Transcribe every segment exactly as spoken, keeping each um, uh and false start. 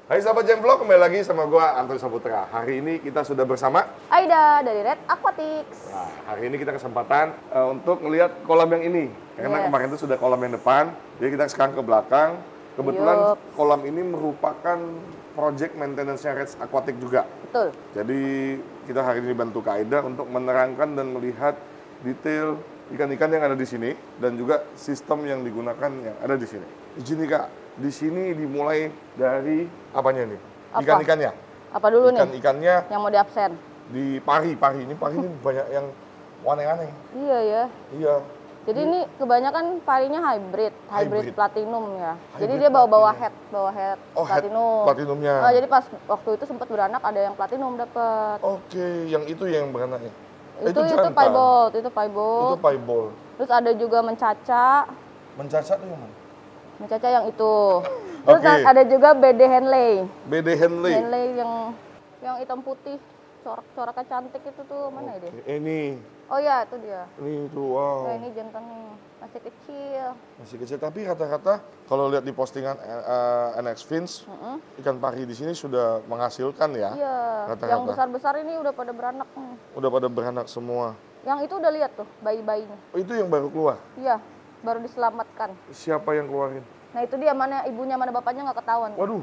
Hai sahabat Jam Vlog, kembali lagi sama gua Antoni Saputra. Hari ini kita sudah bersama Aida dari Red Aquatics. Nah, hari ini kita kesempatan uh, untuk melihat kolam yang ini. Karena Yes. kemarin itu sudah kolam yang depan, jadi kita sekarang ke belakang. Kebetulan Yup. kolam ini merupakan project maintenance-nya Red Aquatics juga. Betul. Jadi kita hari ini bantu Kak Aida untuk menerangkan dan melihat detail ikan-ikan yang ada di sini dan juga sistem yang digunakan yang ada di sini. Izin nih Kak, di sini dimulai dari apanya nih? Apa? Ikan-ikannya. Apa dulu nih Ikan-ikannya yang mau diabsen? di pari, pari ini pari ini banyak yang aneh-aneh. Iya ya. Iya. Jadi ini kebanyakan parinya hybrid, hybrid, Hybrid. platinum ya. Jadi Hybrid dia bawa-bawa platinum. head, bawa head Oh, head platinum. platinumnya. Nah, jadi pas waktu itu sempat beranak ada yang platinum dapat. Oke, yang itu yang beranaknya. Eh, itu itu jantan. piebald, itu Itu piebald. piebald. Terus ada juga mencaca. Mencacat tuh yang mana? Mencaca yang itu. Terus Oke. ada juga B D Henley. B D Henley. Henley yang yang hitam putih, corak-coraknya cantik itu tuh mana ya dia? Oke, ini, Oh ya, itu dia. ini tuh wow. Nah, ini jantan nih, masih kecil. Masih kecil, tapi rata-rata kalau lihat di postingan uh, N X Fins, Mm-mm. ikan pari di sini sudah menghasilkan ya. Iya, Rata-rata. yang besar-besar ini udah pada beranak nih. Udah pada beranak semua. Yang itu udah lihat tuh, bayi-bayinya. Oh, itu yang baru keluar. Iya, baru diselamatkan. Siapa yang keluarin? Nah itu dia, mana ibunya, mana bapaknya nggak ketahuan. Waduh.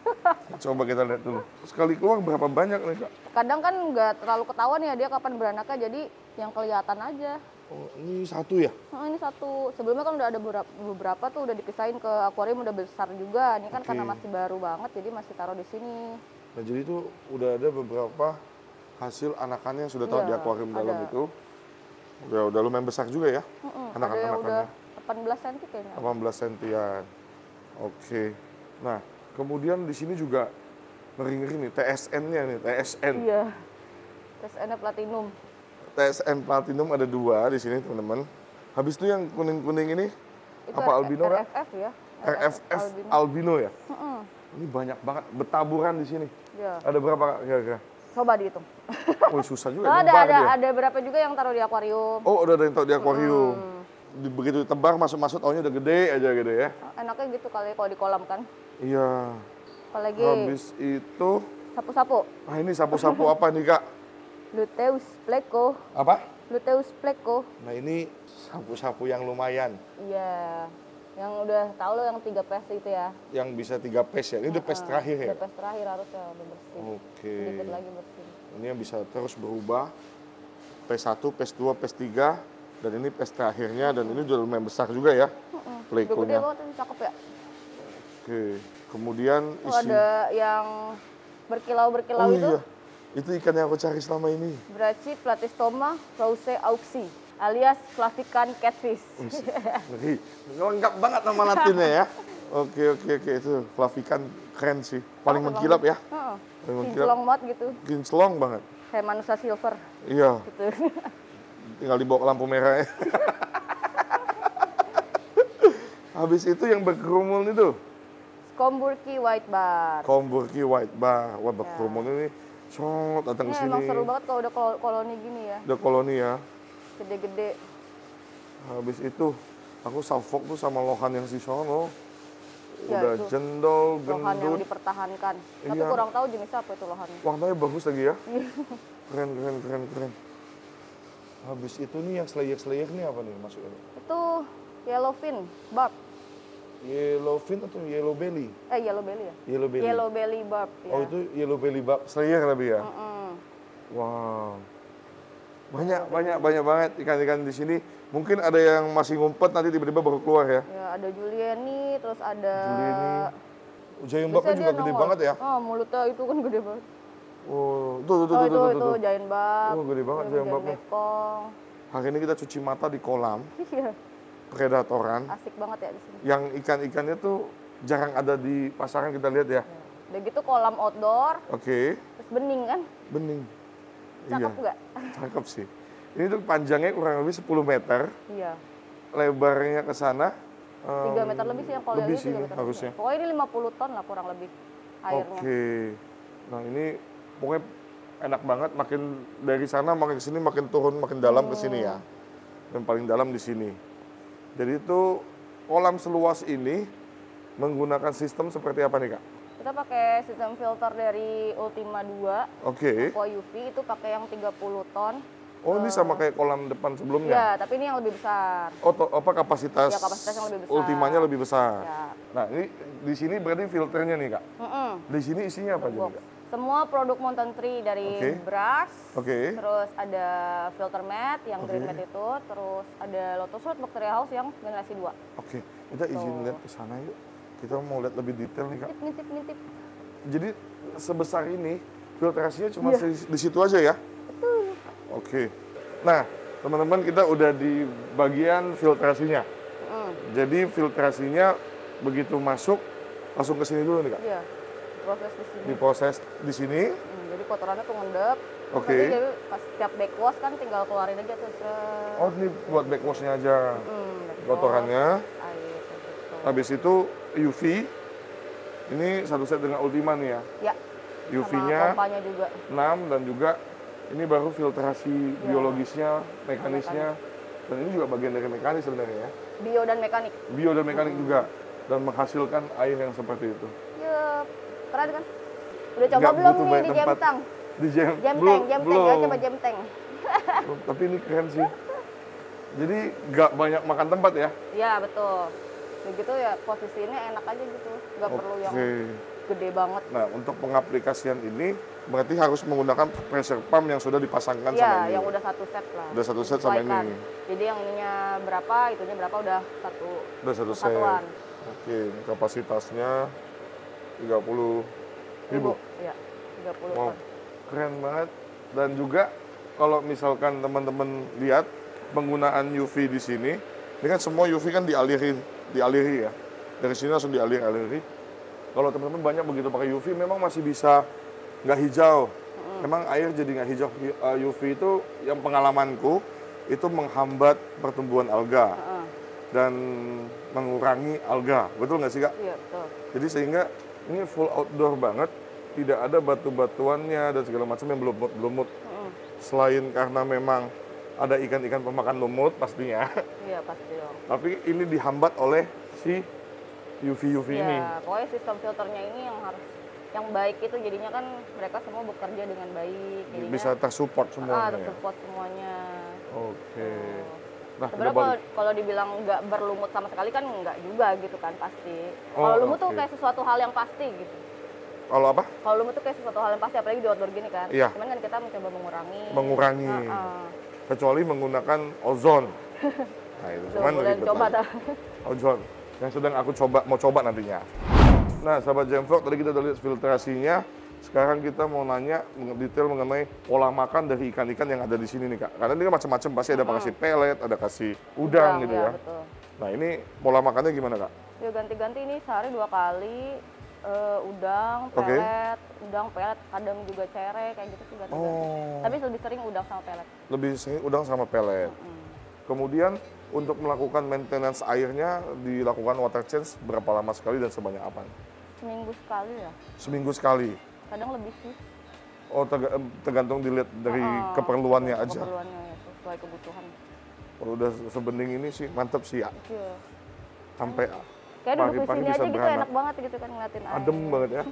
Coba kita lihat dulu. Sekali keluar berapa banyak nih Kak? Kadang kan nggak terlalu ketahuan ya dia kapan beranaknya, jadi yang kelihatan aja. Oh, ini satu ya? Nah, ini satu. Sebelumnya kan udah ada beberapa, beberapa tuh udah dipisahin ke akuarium udah besar juga. Ini kan Oke. karena masih baru banget, jadi masih taruh di sini. Nah, jadi itu udah ada beberapa hasil anakannya yang sudah taruh Iya, di akuarium dalam ada. itu. Udah, udah lumayan besar juga ya? Mm-mm, ada yang Anak-anakannya. udah delapan belas senti kayaknya. delapan belas sentian. Oke. Nah, kemudian di sini juga ngeri-ngeri nih, T S N-nya nih, T S N. Iya. Terus ada platinum. T S N Platinum ada dua di sini, teman-teman. Habis itu yang kuning-kuning ini, Itu apa albino, Kak? R F F ya. R F F albino. albino ya? Mm-mm. Ini banyak banget, bertaburan di sini. Iya. Ada berapa Kak, kira-kira? Coba dihitung. Oh, susah juga. Oh, ada nyebar ada dia. ada berapa juga yang taruh di akuarium. Oh, udah ada yang taruh di akuarium. Hmm. Di- Begitu ditebar, masuk-masuk, taunya udah gede aja gitu ya. Enaknya gitu kali kalau di kolam kan. Iya. Apalagi Habis itu, sapu-sapu. ah ini sapu-sapu apa nih Kak? Luteus pleco. Apa? Luteus pleco. Nah ini sapu-sapu yang lumayan. Iya. Yang udah tahu lo yang tiga pes itu ya. Yang bisa tiga pes ya. Ini udah pes Heeh, terakhir ya? udah pes terakhir harusnya udah bersih. Oke. Sedikit lagi bersih. Ini yang bisa terus berubah. Pes satu, pes dua, pes tiga. Dan ini pes terakhirnya. Dan ini udah lumayan besar juga ya. Heeh. Udah gede Plekonya. banget ini, cakep ya. Oke. Kemudian Tuh isi. ada yang berkilau-berkilau Oh itu. iya. Itu ikan yang aku cari selama ini. Braci platystoma rose auxi alias flavican catfish. Ngeri. Lengkap banget nama latinnya ya. Oke, oke, oke. Itu Flavican keren sih. Paling Cakep mengkilap ya. banget. Heeh. Paling mengkilap. Kinclong banget gitu. Kinclong banget. Kayak manusia silver Iya. gitu. Tinggal dibawa ke lampu merah ya. Habis itu yang berkerumun itu. Skomburki white bar. Komburki white bar. Wah, berkerumun ini shot datang Ini ke sini. emang seru banget kalau udah kol- koloni gini ya. Udah koloni ya. Gede-gede. Habis itu aku salfok tuh sama lohan yang si sono. Ya, Udah itu. jendol, Lohan yang gendut. dipertahankan. Tapi Iya. kurang tahu jenisnya apa itu lohannya. Warnanya bagus lagi ya. Keren, keren, keren, keren. Habis itu nih yang slayer-slayer nih apa nih masuknya? Itu yellowfin barb. Yellow fin atau yellow belly? Eh yellow belly ya? Yellow belly. Yellow belly barb ya. Oh itu yellow belly bug slayer lebih ya? Mm-mm. Wow. Banyak, banyak, banyak banget ikan-ikan di sini. Mungkin ada yang masih ngumpet nanti tiba-tiba baru keluar ya. Ya ada Julieni, terus ada Julieni. Giant Biasanya bugnya juga dia gede nongol. banget ya. Oh, mulutnya itu kan gede banget. Oh, tuh, tuh, tuh, Oh, tuh, itu tuh, itu tuh. giant bug. Oh, gede banget Itu giant bugnya. mekong. Hari ini kita cuci mata di kolam Iya, predatoran. asik banget ya di sini. Yang ikan-ikannya tuh jarang ada di pasaran kita lihat ya. Udah gitu kolam outdoor, Oke, terus bening kan? bening. Cakep Iya, nggak? cakep sih. Ini tuh panjangnya kurang lebih sepuluh meter, Iya. lebarnya ke sana tiga em, meter lebih sih yang kalau lebih lihat sih tiga meter harusnya. lebih. Pokoknya ini lima puluh ton lah kurang lebih airnya. Oke. Nah, ini pokoknya enak banget, makin dari sana makin ke sini makin turun makin dalam ke sini ya. Yang paling dalam di sini. Jadi itu kolam seluas ini menggunakan sistem seperti apa nih Kak? Kita pakai sistem filter dari Ultima dua. Oke. Aqua U V itu pakai yang tiga puluh ton. Oh, ini sama kayak kolam depan sebelumnya? Iya, tapi ini yang lebih besar. Oh, to, apa kapasitas, Ya, kapasitas yang lebih besar. Ultimanya lebih besar. Ya. Nah, ini di sini berarti filternya nih, Kak. Mm-mm. Di sini isinya apa aja, Box. nih, Kak? Semua produk Mountain Tree dari Oke. brush, Oke. terus ada filter mat yang Oke. green mat itu, terus ada Lotus Root Bacteria House yang generasi dua. Oke, kita izin Tuh. lihat ke sana yuk. Kita mau lihat lebih detail nih, Kak. Ngintip, ngintip. Jadi sebesar ini filtrasinya cuma Iya. di, di situ aja ya? Betul. Oke. Nah, teman-teman kita udah di bagian filtrasinya. Mm. Jadi filtrasinya begitu masuk langsung ke sini dulu nih, Kak. Iya, proses di sini. Diproses di sini. Hmm, jadi kotorannya tuh ngendap. Oke. Nanti jadi pas setiap backwash kan tinggal keluarin aja tuh. Seret. Oh, ini buat backwash-nya aja. Hmm, backwash, Kotorannya. air, kayak gitu. Habis itu U V. Ini satu set dengan Ultima nih ya. Ya, U sama V-nya pompanya juga. enam dan juga ini baru filtrasi biologisnya, mekanisnya. Dan ini juga bagian dari mekanis sebenarnya ya. Bio dan mekanik. Bio dan mekanik juga. Dan menghasilkan air yang seperti itu. Yup, keren kan? Udah coba Nggak belum butuh nih banyak di tempat. jam tank? Di jam, Jam belum, tank, jam tank, belum. ya coba jam tank. Belum, tapi ini keren sih. Jadi nggak banyak makan tempat ya. Iya betul. Begitu ya posisinya enak aja gitu, nggak perlu yang Oke. gede banget. Nah, untuk pengaplikasian ini berarti harus menggunakan pressure pump yang sudah dipasangkan sama Iya, ini. yang udah satu set lah. Udah satu set sama Sesuaikan. ini. Jadi yang ininya berapa, itunya berapa udah satu Udah satu set. satuan. Oke, kapasitasnya tiga puluh ribu. Iya, tiga puluh Wow, ton. keren banget. Dan juga kalau misalkan teman-teman lihat penggunaan U V di sini, ini kan semua U V kan dialiri, dialiri ya. Dari sini langsung dialiri-aliri. Kalau teman-teman banyak begitu pakai U V, memang masih bisa nggak hijau. Memang air jadi nggak hijau. U V itu yang pengalamanku itu menghambat pertumbuhan alga Heeh. dan mengurangi alga. Betul nggak sih, Kak? Iya, betul. Jadi sehingga ini full outdoor banget, tidak ada batu-batuannya dan segala macam yang belumut-belumut. Heeh. Selain karena memang ada ikan-ikan pemakan lumut pastinya, Iya, pasti dong. tapi ini dihambat oleh si U V-U V ini. Ya, pokoknya sistem filternya ini yang harus yang baik itu jadinya kan mereka semua bekerja dengan baik. Jadinya, Bisa tersupport ah, semuanya. ya? tersupport semuanya. Oke. Tuh. Nah, kita Sebenarnya kalau balik. kalau dibilang nggak berlumut sama sekali kan nggak juga gitu kan pasti. Oh, Kalau lumut tuh oke. kayak sesuatu hal yang pasti gitu. Kalau apa? Kalau lumut tuh kayak sesuatu hal yang pasti apalagi di outdoor gini kan. Iya. Cuman kan kita mencoba mengurangi. Mengurangi. Heeh. Kecuali menggunakan ozon. Nah, itu Tuh, cuman boleh ribet coba lagi. dah. Ozon yang sedang aku coba mau coba nantinya. Nah, sahabat Jamvlog, tadi kita udah lihat filtrasinya. Sekarang kita mau nanya detail mengenai pola makan dari ikan-ikan yang ada di sini nih, Kak. Karena ini kan macam-macam, pasti ada kasih pelet, ada kasih udang, gitu ya. Betul. Nah, ini pola makannya gimana, Kak? Ya ganti-ganti ini sehari dua kali eh, udang, Oke. pelet, udang, pelet, kadang juga cere kayak gitu sih ganti-ganti. Oh. Tapi lebih sering udang sama pelet. Lebih sering udang sama pelet. Mm. Kemudian untuk melakukan maintenance airnya dilakukan water change berapa lama sekali dan sebanyak apa? Seminggu sekali ya. Seminggu sekali. Kadang lebih sih. Oh, terga- tergantung dilihat dari Heeh, keperluannya aja. Keperluannya ya, sesuai kebutuhan. Kalau udah sebening ini sih mantep sih ya. Iya. Sampai Kayak duduk di pagi-pagi sini bisa aja gitu beranak. enak banget gitu kan ngeliatin air. Adem banget ya.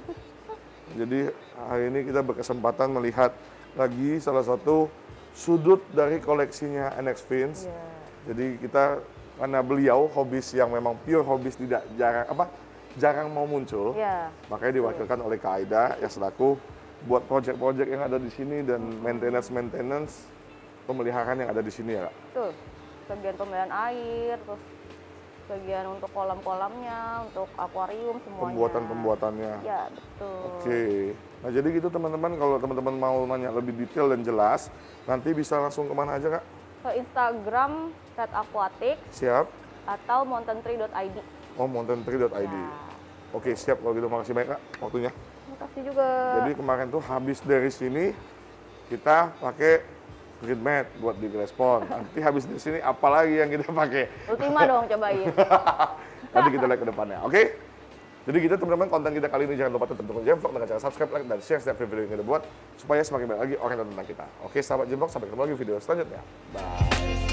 Jadi hari ini kita berkesempatan melihat lagi salah satu sudut dari koleksinya N X Fins. Iya. Jadi kita karena beliau hobis yang memang pure hobis tidak jarang apa jarang mau muncul, Iya. makanya diwakilkan oleh Kak Aida yang selaku buat proyek-proyek yang ada di sini dan maintenance-maintenance pemeliharaan yang ada di sini ya, Kak. Tuh. Bagian pemeliharaan air, terus bagian untuk kolam-kolamnya, untuk akuarium semuanya. Pembuatan-pembuatannya. Ya, betul. Oke. Nah, jadi gitu teman-teman, kalau teman-teman mau nanya lebih detail dan jelas, nanti bisa langsung kemana aja, Kak? Ke Instagram Red Aquatic Siap? atau mountain tree dot i d. Oh, mountain tree dot i d. Ya. Oke, siap kalau gitu. Makasih banyak, Kak, waktunya. Terima kasih juga. Jadi kemarin tuh habis dari sini, kita pakai green mat buat di respon. Nanti habis dari sini, apalagi yang kita pakai? Ultima dong cobain. Nanti kita lihat ke depannya, oke? Jadi gitu teman-teman, konten kita kali ini jangan lupa tetap dukung Jamvlog dengan cara subscribe, like, dan share setiap video yang kita buat supaya semakin banyak lagi orang yang tentang kita. Oke, sahabat Jamvlog, sampai ketemu lagi di video selanjutnya. Bye.